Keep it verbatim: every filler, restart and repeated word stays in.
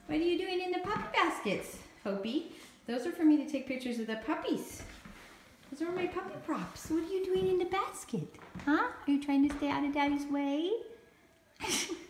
What are you doing in the puppy baskets, Hopi? Those are for me to take pictures of the puppies. Those are my puppy props. What are you doing in the basket? Huh? Are you trying to stay out of Daddy's way?